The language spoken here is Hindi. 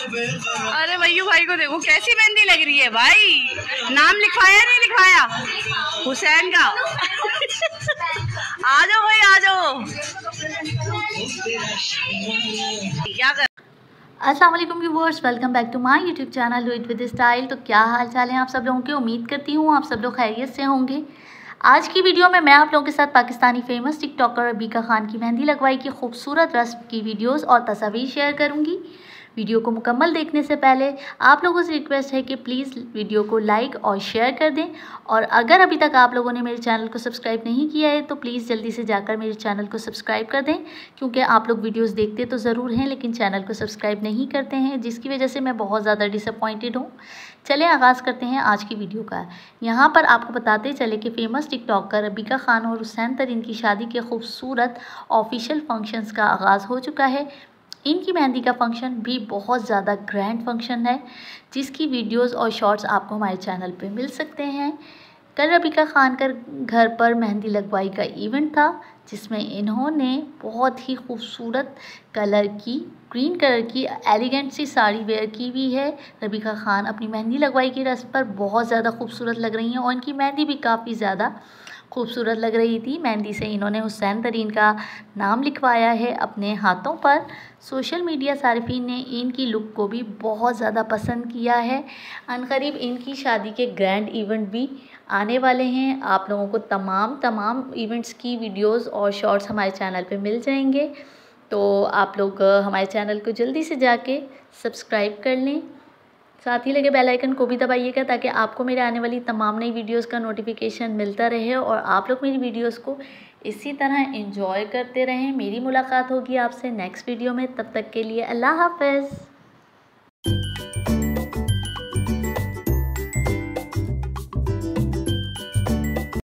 अरे भैयू भाई को देखो कैसी मेहंदी लग रही है भाई। नाम लिखवाया नहीं लिखवाया हुसैन का। आ जाओ भाई आ जाओ। क्या कर अस्सलाम वालेकुम viewers, welcome back to my YouTube channel do it with style. तो क्या हाल चाल है आप सब लोगों के? उम्मीद करती हूँ आप सब लोग खैरियत से होंगे। आज की वीडियो में मैं आप लोगों के साथ पाकिस्तानी फेमस टिकटॉकर रबीका खान की मेहंदी लगवाई की खूबसूरत रस्म की वीडियोस और तस्वीर शेयर करूँगी। वीडियो को मुकम्मल देखने से पहले आप लोगों से रिक्वेस्ट है कि प्लीज़ वीडियो को लाइक और शेयर कर दें, और अगर अभी तक आप लोगों ने मेरे चैनल को सब्सक्राइब नहीं किया है तो प्लीज़ जल्दी से जाकर मेरे चैनल को सब्सक्राइब कर दें, क्योंकि आप लोग वीडियोस देखते तो ज़रूर हैं लेकिन चैनल को सब्सक्राइब नहीं करते हैं, जिसकी वजह से मैं बहुत ज़्यादा डिसअपॉइंटेड हूँ। चलें आगाज़ करते हैं आज की वीडियो का। यहाँ पर आपको बताते चले कि फ़ेमस टिकटॉकर रबीका खान और हुसैन तरीन की शादी के खूबसूरत ऑफिशियल फंक्शंस का आगाज़ हो चुका है। इनकी मेहंदी का फंक्शन भी बहुत ज़्यादा ग्रैंड फंक्शन है, जिसकी वीडियोस और शॉर्ट्स आपको हमारे चैनल पे मिल सकते हैं। कल रबीका खान का घर पर मेहंदी लगवाई का इवेंट था, जिसमें इन्होंने बहुत ही खूबसूरत कलर की ग्रीन कलर की एलिगेंट सी साड़ी वेयर की हुई है। रबीका खान अपनी मेहंदी लगवाई की रस्म पर बहुत ज़्यादा खूबसूरत लग रही हैं और इनकी मेहंदी भी काफ़ी ज़्यादा खूबसूरत लग रही थी। मेहंदी से इन्होंने हुसैन तरीन का नाम लिखवाया है अपने हाथों पर। सोशल मीडिया सारिफीन ने इनकी लुक को भी बहुत ज़्यादा पसंद किया है। अनकरीब इनकी शादी के ग्रैंड इवेंट भी आने वाले हैं। आप लोगों को तमाम इवेंट्स की वीडियोस और शॉर्ट्स हमारे चैनल पे मिल जाएंगे, तो आप लोग हमारे चैनल को जल्दी से जाके सब्सक्राइब कर लें। साथ ही लगे बेल आइकन को भी दबाइएगा ताकि आपको मेरे आने वाली तमाम नई वीडियोस का नोटिफिकेशन मिलता रहे और आप लोग मेरी वीडियोस को इसी तरह एंजॉय करते रहें। मेरी मुलाकात होगी आपसे नेक्स्ट वीडियो में, तब तक के लिए अल्लाह हाफ़िज़।